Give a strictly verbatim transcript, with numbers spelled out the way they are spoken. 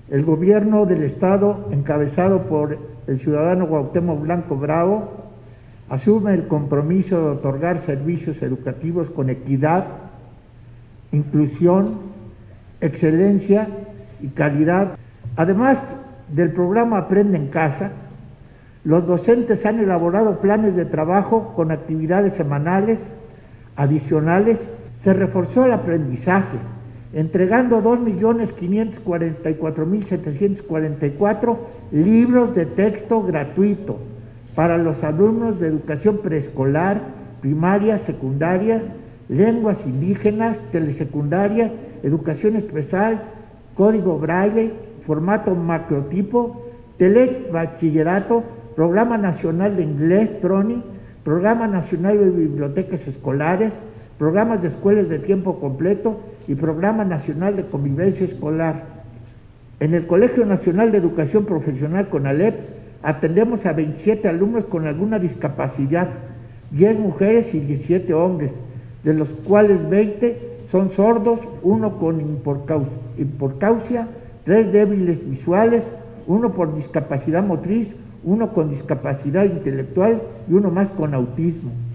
El gobierno del Estado, encabezado por el ciudadano Cuauhtémoc Blanco Bravo, asume el compromiso de otorgar servicios educativos con equidad, inclusión, excelencia y calidad. Además del programa Aprende en Casa, los docentes han elaborado planes de trabajo con actividades semanales adicionales. Se reforzó el aprendizaje, entregando dos millones quinientos cuarenta y cuatro mil setecientos cuarenta y cuatro libros de texto gratuito para los alumnos de educación preescolar, primaria, secundaria, lenguas indígenas, telesecundaria, educación especial, código braille, formato macrotipo, telebachillerato, Programa Nacional de Inglés, TRONI, Programa Nacional de Bibliotecas Escolares, Programas de Escuelas de Tiempo Completo y Programa Nacional de Convivencia Escolar. En el Colegio Nacional de Educación Profesional CONALEP atendemos a veintisiete alumnos con alguna discapacidad, diez mujeres y diecisiete hombres, de los cuales veinte son sordos, uno con hiporcausia, tres débiles visuales, uno por discapacidad motriz, uno con discapacidad intelectual y uno más con autismo.